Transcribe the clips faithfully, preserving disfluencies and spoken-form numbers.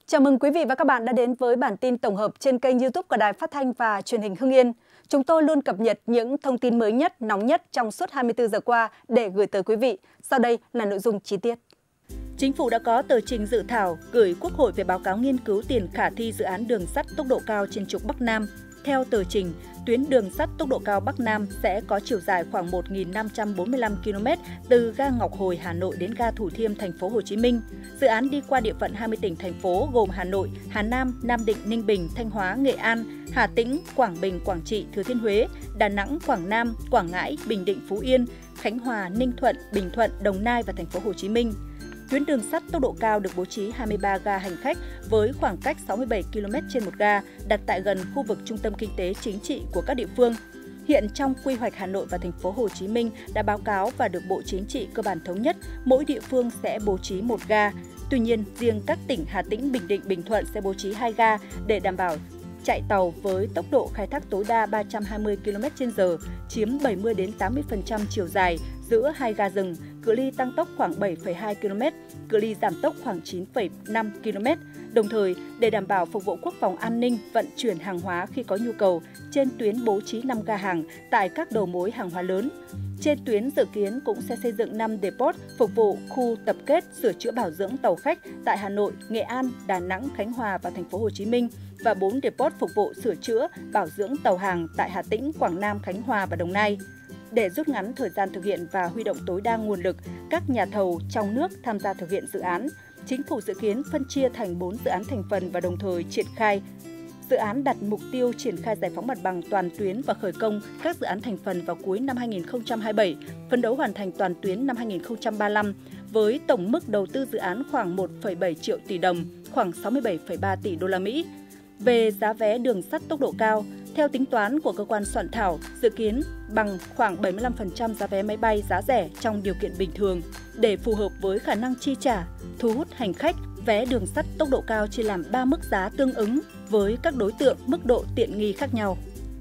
Chào mừng quý vị và các bạn đã đến với bản tin tổng hợp trên kênh YouTube của Đài Phát thanh và Truyền hình Hưng Yên. Chúng tôi luôn cập nhật những thông tin mới nhất, nóng nhất trong suốt hai mươi tư giờ qua để gửi tới quý vị. Sau đây là nội dung chi tiết. Chính phủ đã có tờ trình dự thảo gửi Quốc hội về báo cáo nghiên cứu tiền khả thi dự án đường sắt tốc độ cao trên trục Bắc Nam. Theo tờ trình, tuyến đường sắt tốc độ cao Bắc Nam sẽ có chiều dài khoảng một nghìn năm trăm bốn mươi lăm ki lô mét từ ga Ngọc Hồi, Hà Nội đến ga Thủ Thiêm, thành phố Hồ Chí Minh. Dự án đi qua địa phận hai mươi tỉnh thành phố gồm Hà Nội, Hà Nam, Nam Định, Ninh Bình, Thanh Hóa, Nghệ An, Hà Tĩnh, Quảng Bình, Quảng Trị, Thừa Thiên Huế, Đà Nẵng, Quảng Nam, Quảng Ngãi, Bình Định, Phú Yên, Khánh Hòa, Ninh Thuận, Bình Thuận, Đồng Nai và thành phố Hồ Chí Minh. Tuyến đường sắt tốc độ cao được bố trí hai mươi ba ga hành khách với khoảng cách sáu mươi bảy ki lô mét trên một ga, đặt tại gần khu vực trung tâm kinh tế chính trị của các địa phương. Hiện trong quy hoạch Hà Nội và thành phố Hồ Chí Minh đã báo cáo và được Bộ Chính trị cơ bản thống nhất, mỗi địa phương sẽ bố trí một ga. Tuy nhiên, riêng các tỉnh Hà Tĩnh, Bình Định, Bình Thuận sẽ bố trí hai ga để đảm bảo chạy tàu với tốc độ khai thác tối đa ba trăm hai mươi ki lô mét trên giờ, chiếm bảy mươi đến tám mươi phần trăm chiều dài giữa hai ga rừng, cự ly tăng tốc khoảng bảy phẩy hai ki lô mét, cự ly giảm tốc khoảng chín phẩy năm ki lô mét. Đồng thời, để đảm bảo phục vụ quốc phòng an ninh, vận chuyển hàng hóa khi có nhu cầu, trên tuyến bố trí năm ga hàng tại các đầu mối hàng hóa lớn. Trên tuyến dự kiến cũng sẽ xây dựng năm depot phục vụ khu tập kết sửa chữa bảo dưỡng tàu khách tại Hà Nội, Nghệ An, Đà Nẵng, Khánh Hòa và thành phố Hồ Chí Minh và bốn depot phục vụ sửa chữa bảo dưỡng tàu hàng tại Hà Tĩnh, Quảng Nam, Khánh Hòa và Đồng Nai. Để rút ngắn thời gian thực hiện và huy động tối đa nguồn lực các nhà thầu trong nước tham gia thực hiện dự án, Chính phủ dự kiến phân chia thành bốn dự án thành phần và đồng thời triển khai. Dự án đặt mục tiêu triển khai giải phóng mặt bằng toàn tuyến và khởi công các dự án thành phần vào cuối năm hai nghìn không trăm hai mươi bảy, phấn đấu hoàn thành toàn tuyến năm hai nghìn không trăm ba mươi lăm, với tổng mức đầu tư dự án khoảng một phẩy bảy triệu tỷ đồng, khoảng sáu mươi bảy phẩy ba tỷ đô la Mỹ. Về giá vé đường sắt tốc độ cao, theo tính toán của cơ quan soạn thảo, dự kiến bằng khoảng bảy mươi lăm phần trăm giá vé máy bay giá rẻ trong điều kiện bình thường. Để phù hợp với khả năng chi trả, thu hút hành khách, vé đường sắt tốc độ cao chia làm ba mức giá tương ứng với các đối tượng mức độ tiện nghi khác nhau.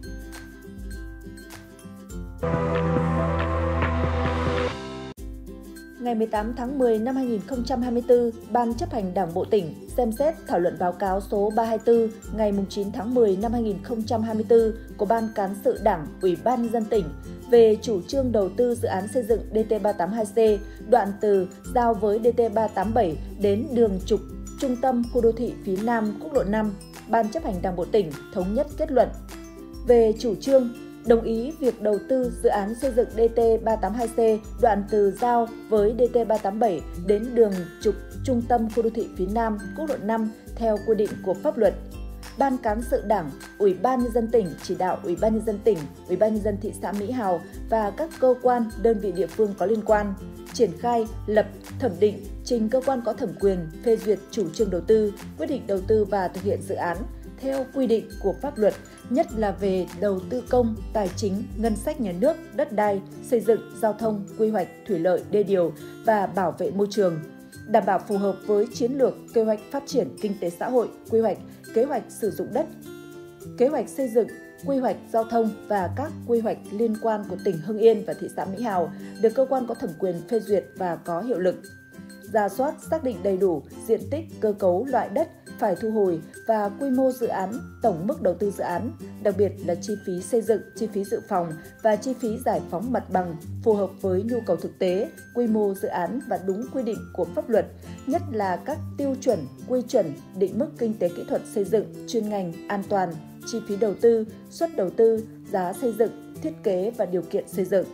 Ngày mười tám tháng mười năm hai nghìn không trăm hai mươi tư, Ban chấp hành Đảng bộ tỉnh xem xét thảo luận báo cáo số ba trăm hai mươi tư ngày chín tháng mười năm hai nghìn không trăm hai mươi tư của Ban Cán sự Đảng, Ủy ban Nhân dân tỉnh về chủ trương đầu tư dự án xây dựng D T ba tám hai C, đoạn từ giao với D T ba tám bảy đến đường trục trung tâm khu đô thị phía Nam quốc lộ năm. Ban chấp hành Đảng bộ tỉnh thống nhất kết luận về chủ trương đồng ý việc đầu tư dự án xây dựng D T ba tám hai C đoạn từ giao với D T ba tám bảy đến đường trục trung tâm khu đô thị phía Nam quốc lộ năm theo quy định của pháp luật. Ban Cán sự Đảng, Ủy ban Nhân dân tỉnh chỉ đạo Ủy ban Nhân dân tỉnh, Ủy ban Nhân dân thị xã Mỹ Hào và các cơ quan, đơn vị địa phương có liên quan triển khai, lập, thẩm định, trình cơ quan có thẩm quyền phê duyệt chủ trương đầu tư, quyết định đầu tư và thực hiện dự án theo quy định của pháp luật, nhất là về đầu tư công, tài chính, ngân sách nhà nước, đất đai, xây dựng, giao thông, quy hoạch, thủy lợi, đê điều và bảo vệ môi trường, đảm bảo phù hợp với chiến lược, kế hoạch phát triển kinh tế xã hội, quy hoạch, kế hoạch sử dụng đất, kế hoạch xây dựng, quy hoạch giao thông và các quy hoạch liên quan của tỉnh Hưng Yên và thị xã Mỹ Hào được cơ quan có thẩm quyền phê duyệt và có hiệu lực. Rà soát xác định đầy đủ diện tích, cơ cấu, loại đất phải thu hồi và quy mô dự án, tổng mức đầu tư dự án, đặc biệt là chi phí xây dựng, chi phí dự phòng và chi phí giải phóng mặt bằng phù hợp với nhu cầu thực tế, quy mô dự án và đúng quy định của pháp luật, nhất là các tiêu chuẩn, quy chuẩn, định mức kinh tế kỹ thuật xây dựng, chuyên ngành, an toàn, chi phí đầu tư, suất đầu tư, giá xây dựng, thiết kế và điều kiện xây dựng.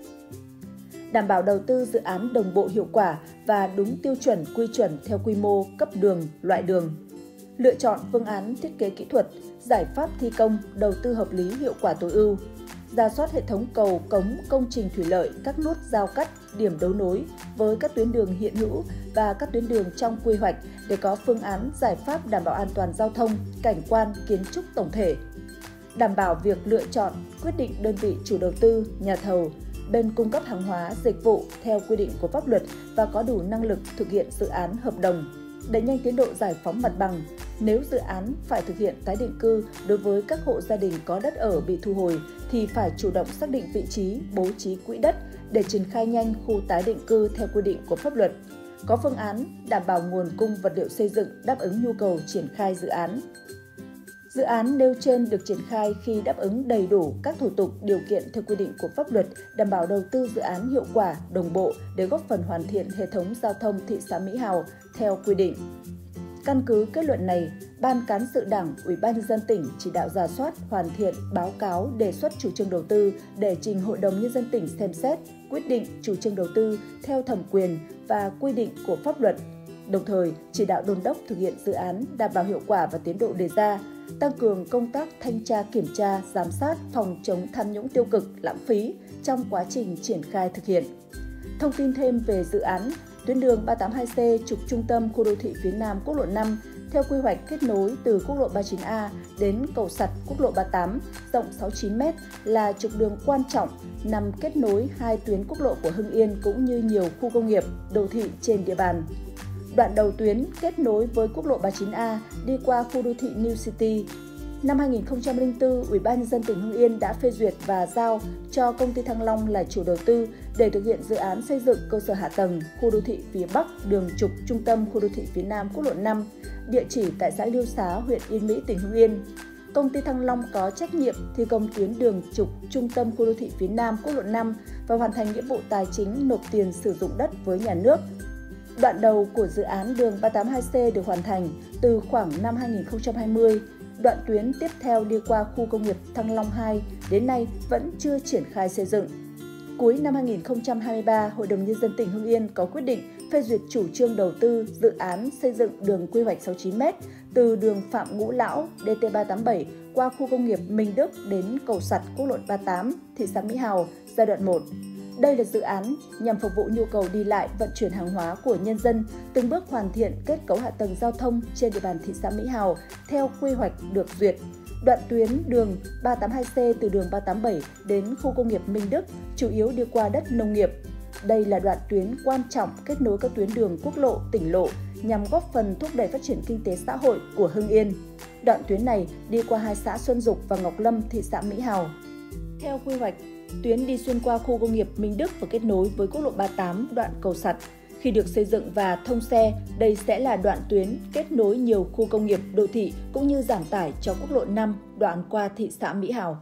Đảm bảo đầu tư dự án đồng bộ hiệu quả và đúng tiêu chuẩn quy chuẩn theo quy mô, cấp đường, loại đường. Lựa chọn phương án thiết kế kỹ thuật, giải pháp thi công, đầu tư hợp lý hiệu quả tối ưu. Rà soát hệ thống cầu, cống, công trình thủy lợi, các nút giao cắt, điểm đấu nối với các tuyến đường hiện hữu và các tuyến đường trong quy hoạch để có phương án giải pháp đảm bảo an toàn giao thông, cảnh quan, kiến trúc tổng thể. Đảm bảo việc lựa chọn, quyết định đơn vị chủ đầu tư, nhà thầu, bên cung cấp hàng hóa, dịch vụ theo quy định của pháp luật và có đủ năng lực thực hiện dự án hợp đồng. Đẩy nhanh tiến độ giải phóng mặt bằng. Nếu dự án phải thực hiện tái định cư đối với các hộ gia đình có đất ở bị thu hồi thì phải chủ động xác định vị trí, bố trí quỹ đất để triển khai nhanh khu tái định cư theo quy định của pháp luật. có phương án đảm bảo nguồn cung vật liệu xây dựng đáp ứng nhu cầu triển khai dự án. Dự án nêu trên được triển khai khi đáp ứng đầy đủ các thủ tục điều kiện theo quy định của pháp luật, đảm bảo đầu tư dự án hiệu quả, đồng bộ để góp phần hoàn thiện hệ thống giao thông thị xã Mỹ Hào theo quy định. Căn cứ kết luận này, Ban Cán sự Đảng, Ủy ban Nhân dân tỉnh chỉ đạo rà soát, hoàn thiện, báo cáo, đề xuất chủ trương đầu tư để trình Hội đồng Nhân dân tỉnh xem xét, quyết định chủ trương đầu tư theo thẩm quyền và quy định của pháp luật. Đồng thời, chỉ đạo đôn đốc thực hiện dự án đảm bảo hiệu quả và tiến độ đề ra, tăng cường công tác thanh tra kiểm tra, giám sát, phòng chống tham nhũng tiêu cực, lãng phí trong quá trình triển khai thực hiện. Thông tin thêm về dự án, tuyến đường ba tám hai C trục trung tâm khu đô thị phía Nam quốc lộ năm theo quy hoạch kết nối từ quốc lộ ba mươi chín A đến cầu Sặt quốc lộ ba mươi tám rộng sáu mươi chín mét là trục đường quan trọng nằm kết nối hai tuyến quốc lộ của Hưng Yên cũng như nhiều khu công nghiệp, đô thị trên địa bàn. Đoạn đầu tuyến kết nối với quốc lộ ba mươi chín A đi qua khu đô thị New City. Năm hai nghìn không trăm lẻ bốn, Ủy ban Nhân dân tỉnh Hưng Yên đã phê duyệt và giao cho công ty Thăng Long là chủ đầu tư để thực hiện dự án xây dựng cơ sở hạ tầng khu đô thị phía Bắc đường trục trung tâm khu đô thị phía Nam quốc lộ năm, địa chỉ tại xã Liêu Xá, huyện Yên Mỹ, tỉnh Hưng Yên. Công ty Thăng Long có trách nhiệm thi công tuyến đường trục trung tâm khu đô thị phía Nam quốc lộ năm và hoàn thành nghĩa vụ tài chính nộp tiền sử dụng đất với nhà nước. Đoạn đầu của dự án đường ba tám hai C được hoàn thành từ khoảng năm hai nghìn không trăm hai mươi. Đoạn tuyến tiếp theo đi qua khu công nghiệp Thăng Long hai đến nay vẫn chưa triển khai xây dựng. Cuối năm hai nghìn không trăm hai mươi ba, Hội đồng Nhân dân tỉnh Hưng Yên có quyết định phê duyệt chủ trương đầu tư dự án xây dựng đường quy hoạch sáu mươi chín mét từ đường Phạm Ngũ Lão D T ba tám bảy qua khu công nghiệp Minh Đức đến cầu Sặt quốc lộ ba mươi tám, thị xã Mỹ Hào, giai đoạn một. Đây là dự án nhằm phục vụ nhu cầu đi lại, vận chuyển hàng hóa của nhân dân, từng bước hoàn thiện kết cấu hạ tầng giao thông trên địa bàn thị xã Mỹ Hào theo quy hoạch được duyệt. Đoạn tuyến đường ba tám hai C từ đường ba tám bảy đến khu công nghiệp Minh Đức chủ yếu đi qua đất nông nghiệp. Đây là đoạn tuyến quan trọng kết nối các tuyến đường quốc lộ, tỉnh lộ nhằm góp phần thúc đẩy phát triển kinh tế xã hội của Hưng Yên. Đoạn tuyến này đi qua hai xã Xuân Dục và Ngọc Lâm, thị xã Mỹ Hào. Theo quy hoạch, tuyến đi xuyên qua khu công nghiệp Minh Đức và kết nối với quốc lộ ba mươi tám đoạn cầu Sặt. Khi được xây dựng và thông xe, đây sẽ là đoạn tuyến kết nối nhiều khu công nghiệp, đô thị cũng như giảm tải cho quốc lộ năm đoạn qua thị xã Mỹ Hào.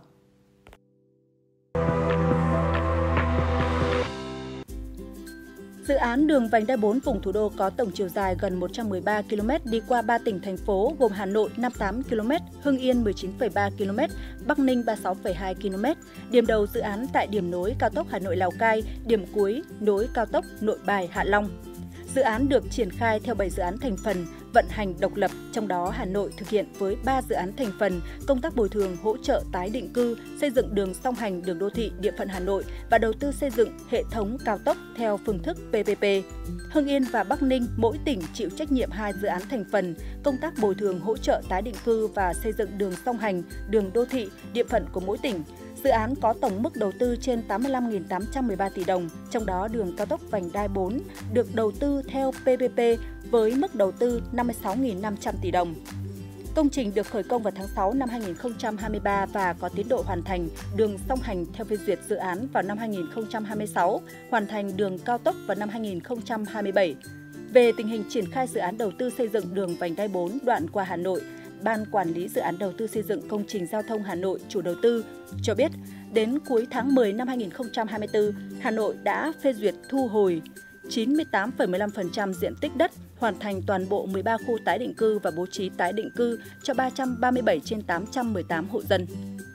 Dự án đường vành đai bốn vùng thủ đô có tổng chiều dài gần một trăm mười ba ki lô mét đi qua ba tỉnh thành phố gồm Hà Nội năm mươi tám ki lô mét, Hưng Yên mười chín phẩy ba ki lô mét, Bắc Ninh ba mươi sáu phẩy hai ki lô mét. Điểm đầu dự án tại điểm nối cao tốc Hà Nội - Lào Cai, điểm cuối nối cao tốc Nội Bài - Hạ Long. Dự án được triển khai theo bảy dự án thành phần, vận hành độc lập, trong đó Hà Nội thực hiện với ba dự án thành phần, công tác bồi thường hỗ trợ tái định cư, xây dựng đường song hành đường đô thị địa phận Hà Nội và đầu tư xây dựng hệ thống cao tốc theo phương thức P P P. Hưng Yên và Bắc Ninh mỗi tỉnh chịu trách nhiệm hai dự án thành phần, công tác bồi thường hỗ trợ tái định cư và xây dựng đường song hành đường đô thị địa phận của mỗi tỉnh. Dự án có tổng mức đầu tư trên tám mươi lăm nghìn tám trăm mười ba tỷ đồng, trong đó đường cao tốc vành đai bốn được đầu tư theo P P P với mức đầu tư năm mươi sáu nghìn năm trăm tỷ đồng. Công trình được khởi công vào tháng sáu năm hai nghìn không trăm hai mươi ba và có tiến độ hoàn thành đường song hành theo phê duyệt dự án vào năm hai nghìn không trăm hai mươi sáu, hoàn thành đường cao tốc vào năm hai nghìn không trăm hai mươi bảy. Về tình hình triển khai dự án đầu tư xây dựng đường vành đai bốn đoạn qua Hà Nội, Ban Quản lý Dự án Đầu tư xây dựng công trình giao thông Hà Nội, chủ đầu tư, cho biết đến cuối tháng mười năm hai nghìn không trăm hai mươi tư, Hà Nội đã phê duyệt thu hồi chín mươi tám phẩy mười lăm phần trăm diện tích đất, hoàn thành toàn bộ mười ba khu tái định cư và bố trí tái định cư cho ba trăm ba mươi bảy trên tám trăm mười tám hộ dân.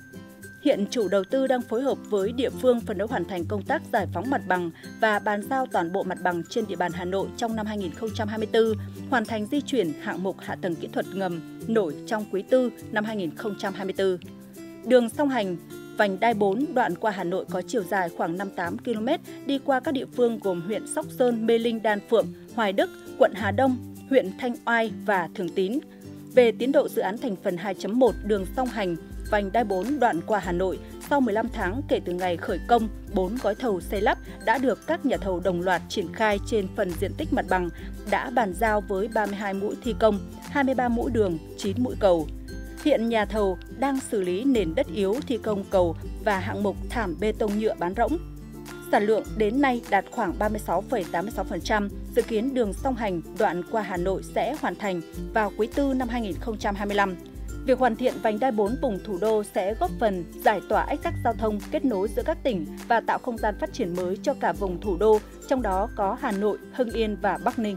Hiện chủ đầu tư đang phối hợp với địa phương phấn đấu hoàn thành công tác giải phóng mặt bằng và bàn giao toàn bộ mặt bằng trên địa bàn Hà Nội trong năm hai nghìn không trăm hai mươi tư, hoàn thành di chuyển hạng mục hạ tầng kỹ thuật ngầm nổi trong quý tư năm hai nghìn không trăm hai mươi tư. Đường song hành vành đai bốn đoạn qua Hà Nội có chiều dài khoảng năm mươi tám ki lô mét, đi qua các địa phương gồm huyện Sóc Sơn, Mê Linh, Đan Phượng, Hoài Đức, quận Hà Đông, huyện Thanh Oai và Thường Tín. Về tiến độ dự án thành phần hai chấm một đường song hành vành đai bốn đoạn qua Hà Nội, sau mười lăm tháng kể từ ngày khởi công, bốn gói thầu xây lắp đã được các nhà thầu đồng loạt triển khai trên phần diện tích mặt bằng, đã bàn giao với ba mươi hai mũi thi công, hai mươi ba mũi đường, chín mũi cầu. Hiện nhà thầu đang xử lý nền đất yếu thi công cầu và hạng mục thảm bê tông nhựa bán rỗng. Sản lượng đến nay đạt khoảng ba mươi sáu phẩy tám mươi sáu phần trăm, dự kiến đường song hành đoạn qua Hà Nội sẽ hoàn thành vào quý tư năm hai nghìn không trăm hai mươi lăm. Việc hoàn thiện vành đai bốn vùng thủ đô sẽ góp phần giải tỏa ách tắc giao thông kết nối giữa các tỉnh và tạo không gian phát triển mới cho cả vùng thủ đô, trong đó có Hà Nội, Hưng Yên và Bắc Ninh.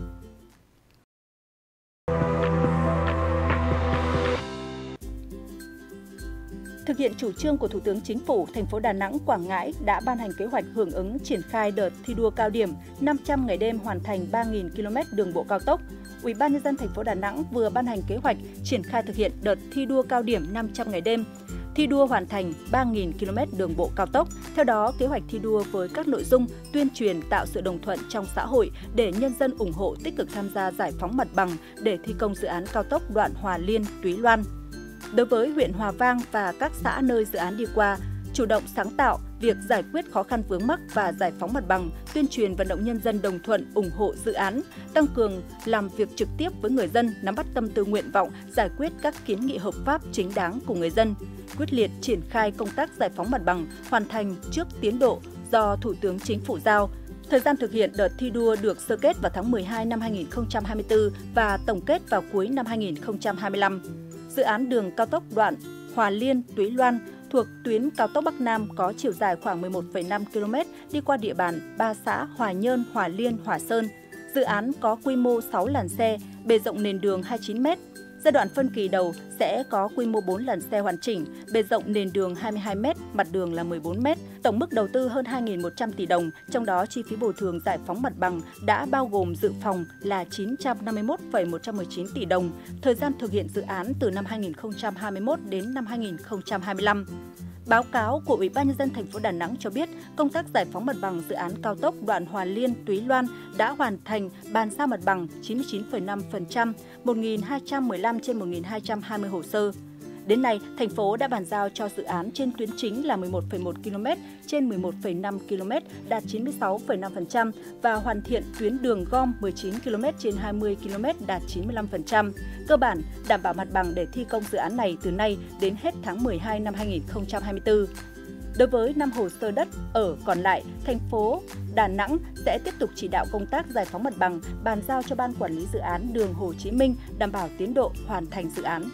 Thực hiện chủ trương của Thủ tướng Chính phủ, thành phố Đà Nẵng, Quảng Ngãi đã ban hành kế hoạch hưởng ứng triển khai đợt thi đua cao điểm năm trăm ngày đêm hoàn thành ba nghìn ki lô mét đường bộ cao tốc. Ủy ban nhân dân thành phố Đà Nẵng vừa ban hành kế hoạch triển khai thực hiện đợt thi đua cao điểm năm trăm ngày đêm, thi đua hoàn thành ba nghìn ki lô mét đường bộ cao tốc. Theo đó, kế hoạch thi đua với các nội dung tuyên truyền tạo sự đồng thuận trong xã hội để nhân dân ủng hộ tích cực tham gia giải phóng mặt bằng để thi công dự án cao tốc đoạn Hòa Liên - Túy Loan. Đối với huyện Hòa Vang và các xã nơi dự án đi qua, chủ động sáng tạo việc giải quyết khó khăn vướng mắc và giải phóng mặt bằng, tuyên truyền vận động nhân dân đồng thuận ủng hộ dự án, tăng cường làm việc trực tiếp với người dân, nắm bắt tâm tư nguyện vọng, giải quyết các kiến nghị hợp pháp chính đáng của người dân, quyết liệt triển khai công tác giải phóng mặt bằng, hoàn thành trước tiến độ do Thủ tướng Chính phủ giao. Thời gian thực hiện đợt thi đua được sơ kết vào tháng mười hai năm hai nghìn không trăm hai mươi tư và tổng kết vào cuối năm hai nghìn không trăm hai mươi lăm. Dự án đường cao tốc đoạn Hòa Liên - Túy Loan thuộc tuyến cao tốc Bắc Nam có chiều dài khoảng mười một phẩy năm ki lô mét đi qua địa bàn ba xã Hòa Nhơn, Hòa Liên, Hòa Sơn. Dự án có quy mô sáu làn xe, bề rộng nền đường hai mươi chín mét. Giai đoạn phân kỳ đầu sẽ có quy mô bốn làn xe hoàn chỉnh, bề rộng nền đường hai mươi hai mét, mặt đường là mười bốn mét. Tổng mức đầu tư hơn hai nghìn một trăm tỷ đồng, trong đó chi phí bồi thường giải phóng mặt bằng đã bao gồm dự phòng là chín trăm năm mươi mốt phẩy một trăm mười chín tỷ đồng. Thời gian thực hiện dự án từ năm hai nghìn không trăm hai mươi mốt đến năm hai nghìn không trăm hai mươi lăm. Báo cáo của Ủy ban nhân dân thành phố Đà Nẵng cho biết, công tác giải phóng mặt bằng dự án cao tốc đoạn Hòa Liên - Túy Loan đã hoàn thành, bàn giao mặt bằng chín mươi chín phẩy năm phần trăm, một nghìn hai trăm mười lăm trên một nghìn hai trăm hai mươi hồ sơ. Đến nay, thành phố đã bàn giao cho dự án trên tuyến chính là mười một phẩy một ki lô mét trên mười một phẩy năm ki lô mét, đạt chín mươi sáu phẩy năm phần trăm và hoàn thiện tuyến đường gom mười chín ki lô mét trên hai mươi ki lô mét, đạt chín mươi lăm phần trăm. Cơ bản đảm bảo mặt bằng để thi công dự án này từ nay đến hết tháng mười hai năm hai nghìn không trăm hai mươi tư. Đối với năm hồ sơ đất ở còn lại, thành phố Đà Nẵng sẽ tiếp tục chỉ đạo công tác giải phóng mặt bằng, bàn giao cho Ban Quản lý Dự án đường Hồ Chí Minh đảm bảo tiến độ hoàn thành dự án.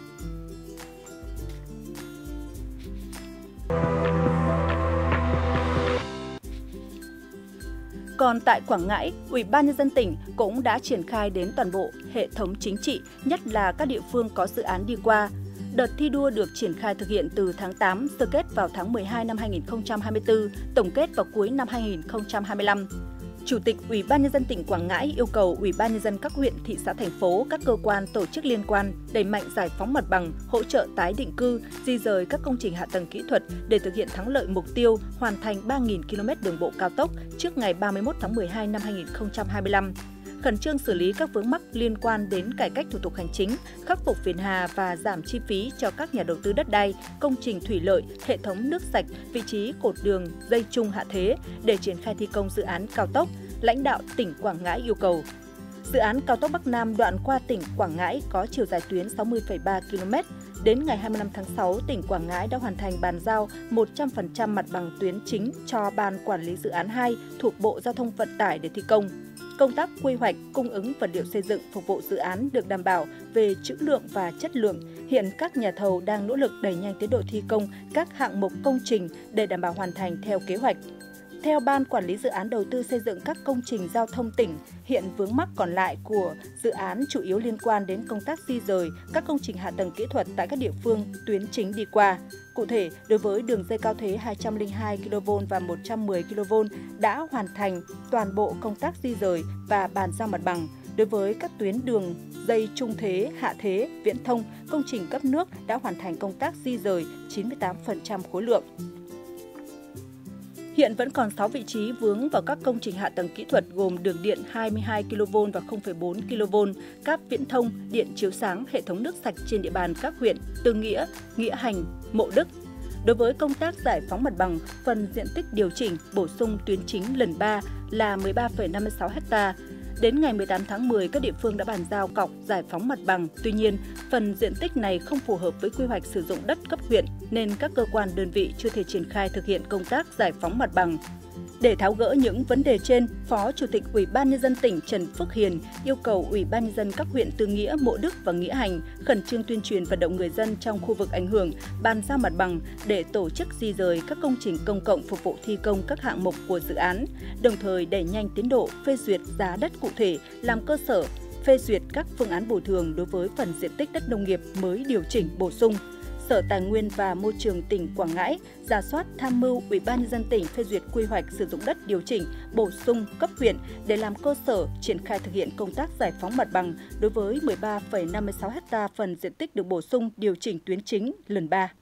Còn tại Quảng Ngãi, Ủy ban nhân dân tỉnh cũng đã triển khai đến toàn bộ hệ thống chính trị, nhất là các địa phương có dự án đi qua. Đợt thi đua được triển khai thực hiện từ tháng tám, sơ kết vào tháng mười hai năm hai nghìn không trăm hai mươi tư, tổng kết vào cuối năm hai nghìn không trăm hai mươi lăm. Chủ tịch Ủy ban nhân dân tỉnh Quảng Ngãi yêu cầu Ủy ban nhân dân các huyện, thị xã, thành phố, các cơ quan, tổ chức liên quan đẩy mạnh giải phóng mặt bằng, hỗ trợ tái định cư, di dời các công trình hạ tầng kỹ thuật để thực hiện thắng lợi mục tiêu hoàn thành ba nghìn ki lô mét đường bộ cao tốc trước ngày ba mươi mốt tháng mười hai năm hai nghìn không trăm hai mươi lăm. Khẩn trương xử lý các vướng mắc liên quan đến cải cách thủ tục hành chính, khắc phục phiền hà và giảm chi phí cho các nhà đầu tư đất đai, công trình thủy lợi, hệ thống nước sạch, vị trí cột đường, dây trung hạ thế để triển khai thi công dự án cao tốc. Lãnh đạo tỉnh Quảng Ngãi yêu cầu dự án cao tốc Bắc Nam đoạn qua tỉnh Quảng Ngãi có chiều dài tuyến sáu mươi phẩy ba ki lô mét. Đến ngày hai mươi lăm tháng sáu, tỉnh Quảng Ngãi đã hoàn thành bàn giao một trăm phần trăm mặt bằng tuyến chính cho Ban Quản lý Dự án hai thuộc Bộ Giao thông Vận tải để thi công. Công tác quy hoạch, cung ứng vật liệu xây dựng phục vụ dự án được đảm bảo về trữ lượng và chất lượng. Hiện các nhà thầu đang nỗ lực đẩy nhanh tiến độ thi công các hạng mục công trình để đảm bảo hoàn thành theo kế hoạch. Theo Ban Quản lý Dự án Đầu tư xây dựng các công trình giao thông tỉnh, hiện vướng mắc còn lại của dự án chủ yếu liên quan đến công tác di dời các công trình hạ tầng kỹ thuật tại các địa phương tuyến chính đi qua. Cụ thể, đối với đường dây cao thế hai trăm lẻ hai ki lô vôn và một trăm mười ki lô vôn đã hoàn thành toàn bộ công tác di dời và bàn giao mặt bằng. Đối với các tuyến đường dây trung thế, hạ thế, viễn thông, công trình cấp nước đã hoàn thành công tác di dời chín mươi tám phần trăm khối lượng. Hiện vẫn còn sáu vị trí vướng vào các công trình hạ tầng kỹ thuật gồm đường điện hai mươi hai ki lô vôn và không phẩy bốn ki lô vôn, cáp viễn thông, điện chiếu sáng, hệ thống nước sạch trên địa bàn các huyện Tư Nghĩa, Nghĩa Hành, Mộ Đức. Đối với công tác giải phóng mặt bằng, phần diện tích điều chỉnh bổ sung tuyến chính lần ba là mười ba phẩy năm mươi sáu ha. Đến ngày mười tám tháng mười, các địa phương đã bàn giao cọc giải phóng mặt bằng. Tuy nhiên, phần diện tích này không phù hợp với quy hoạch sử dụng đất cấp huyện nên các cơ quan đơn vị chưa thể triển khai thực hiện công tác giải phóng mặt bằng. Để tháo gỡ những vấn đề trên, Phó Chủ tịch Ủy ban Nhân dân tỉnh Trần Phước Hiền yêu cầu Ủy ban Nhân dân các huyện Tư Nghĩa, Mộ Đức và Nghĩa Hành khẩn trương tuyên truyền vận động người dân trong khu vực ảnh hưởng, bàn giao mặt bằng để tổ chức di dời các công trình công cộng phục vụ thi công các hạng mục của dự án, đồng thời đẩy nhanh tiến độ phê duyệt giá đất cụ thể làm cơ sở phê duyệt các phương án bồi thường đối với phần diện tích đất nông nghiệp mới điều chỉnh bổ sung. Sở Tài nguyên và Môi trường tỉnh Quảng Ngãi rà soát tham mưu Ủy ban Nhân dân tỉnh phê duyệt quy hoạch sử dụng đất điều chỉnh, bổ sung cấp huyện để làm cơ sở triển khai thực hiện công tác giải phóng mặt bằng đối với mười ba phẩy năm mươi sáu ha phần diện tích được bổ sung điều chỉnh tuyến chính lần ba.